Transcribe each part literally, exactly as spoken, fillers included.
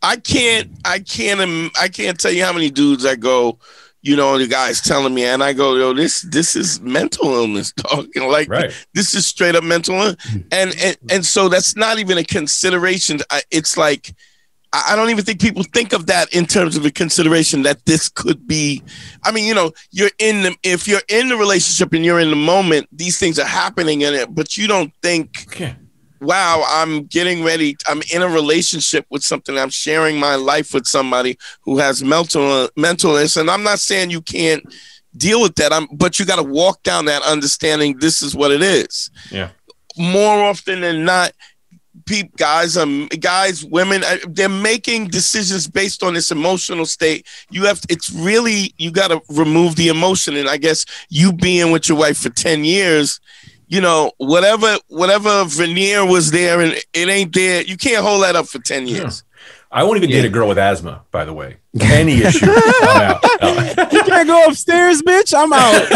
I can't, I can't, I can't tell you how many dudes I go, you know, the guy's telling me, and I go, yo, this, this is mental illness, dog. You know, like right. this is straight up mental illness. And, and, and so that's not even a consideration. I, it's like, I don't even think people think of that in terms of a consideration that this could be. I mean, you know, you're in the, if you're in the relationship and you're in the moment, these things are happening in it, but you don't think, okay. wow, I'm getting ready. I'm in a relationship with something. I'm sharing my life with somebody who has mental mental illness. And I'm not saying you can't deal with that. I'm, but you got to walk down that understanding this is what it is. Yeah. More often than not, people, guys, um, guys, women, uh, they're making decisions based on this emotional state. You have, to, it's really, you got to remove the emotion. And I guess you being with your wife for ten years, you know, whatever whatever veneer was there and it ain't there, you can't hold that up for ten years. Yeah. I won't even yeah. date a girl with asthma, by the way. Any issue, I'm out. No. You can't go upstairs, bitch. I'm out.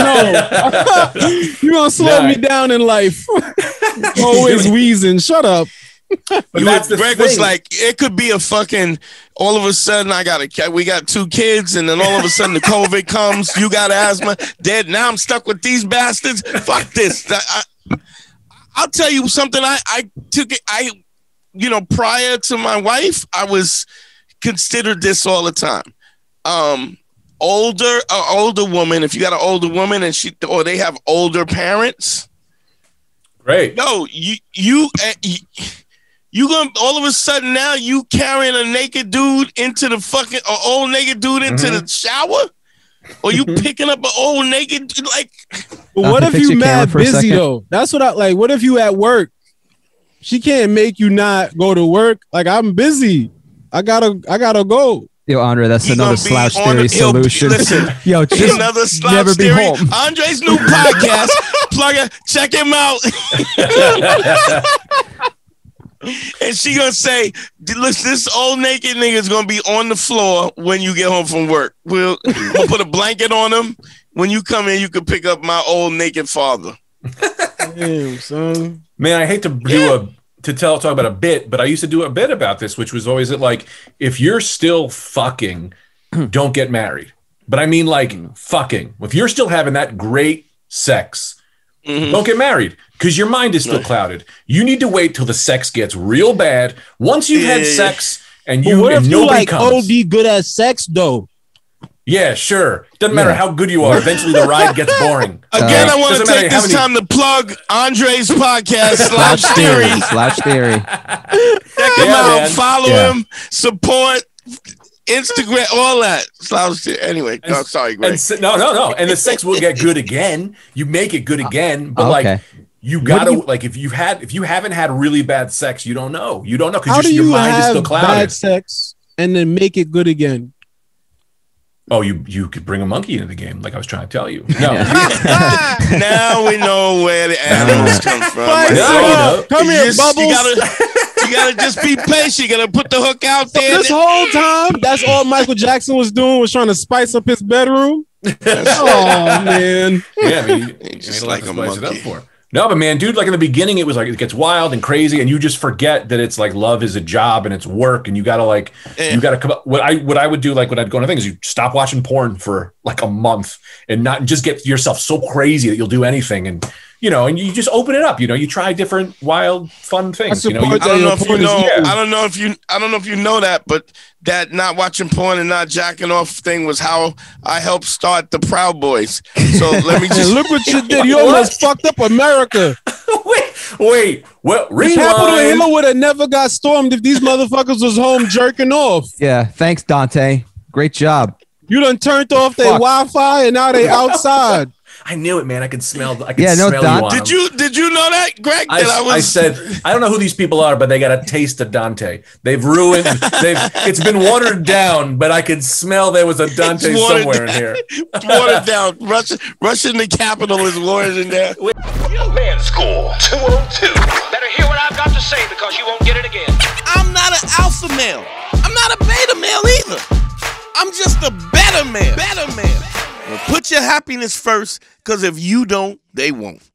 No. You're going to slow nah. me down in life. Always wheezing. Shut up. But that's the Greg thing. Was like, it could be a fucking, all of a sudden I got a, we got two kids and then all of a sudden the COVID comes, you got asthma, dead. Now I'm stuck with these bastards. Fuck this. I, I, I'll tell you something. I, I took it. I, you know, prior to my wife, I was considered this all the time. Um, older, uh, older woman, if you got an older woman and she, or they have older parents. Great. No, you, you, uh, you You gonna all of a sudden now you carrying a naked dude into the fucking uh, old naked dude into mm-hmm. the shower, or you picking up an old naked like? But what if you mad busy though? That's what I like. What if you at work? She can't make you not go to work. Like I'm busy. I gotta. I gotta go. Yo, Andre, that's he another slouch theory the, solution. Listen, yo, just another slouch never be theory. home. Andre's new podcast. Plug it. Check him out. And she gonna say, listen, this old naked nigga is gonna be on the floor when you get home from work. We'll, we'll put a blanket on him. When you come in, you can pick up my old naked father. Damn, son. Man, I hate to do yeah. a to tell talk about a bit, but I used to do a bit about this, which was always like, if you're still fucking, don't get married. But I mean like fucking. If you're still having that great sex, mm-hmm. don't get married. Because your mind is still no. clouded. You need to wait till the sex gets real bad. Once you've yeah. had sex and you but what and if nobody you like comes. O D good at sex though? Yeah, sure. Doesn't matter yeah. how good you are. Eventually the ride gets boring. Again, uh, I want to take this many... time to plug Andre's podcast, Slouch Theory. Slouch Theory. Check him yeah, out. Man. Follow yeah. him. Support. Instagram, all that. Slouch Theory. Anyway, and, no, sorry, Greg. And, no, no, no. And the sex will get good again. You make it good again. But okay. like... You gotta you, like if you had if you haven't had really bad sex, you don't know. You don't know because your, you your mind is have still clouded. Bad sex and then make it good again. Oh, you you could bring a monkey into the game, like I was trying to tell you. No. Now we know where the animals come from. Right? No, you know. Come here, just, Bubbles. You gotta, you gotta just be patient. You gotta put the hook out there. This whole time, that's all Michael Jackson was doing was trying to spice up his bedroom. Oh man. Yeah, I mean, you, just like a monkey. It up for. No, but man, dude, like in the beginning, it was like it gets wild and crazy, and you just forget that it's like love is a job and it's work, and you gotta like yeah. you gotta come up. What I what I would do, like when I'd go on a thing, is you stop watching porn for like a month and not just get yourself so crazy that you'll do anything, and you know, and you just open it up. You know, you try different wild, fun things. You know, you, I don't know if you know. Yeah. I don't know if you. I don't know if you know that, but that not watching porn and not jacking off thing was how I helped start the Proud Boys. So let me just look what you did. You almost fucked up America. wait, wait. Well, the Capitol Hill would have never got stormed if these motherfuckers was home jerking off. Yeah, thanks, Dante. Great job. You done turned off their Wi-Fi and now they outside. I knew it, man. I could smell. I could yeah, no, smell Don- you on Did them. you did you know that, Greg? I, that I, was... I said I don't know who these people are, but they got a taste of Dante. They've ruined. They've. It's been watered down, but I could smell there was a Dante somewhere down. in here. It's watered down. Russian, Russian the capital is watered down. Young man score two oh two. Better hear what I've got to say because you won't get it again. I'm not an alpha male. I'm not a beta male either. I'm just a better man. Better man. Well, put your happiness first, because if you don't, they won't.